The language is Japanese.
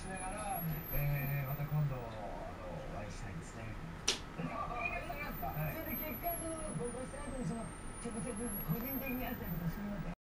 しながら、また今度お会いしたいですね。 それで結果合コンした後に直接個人的に会ったり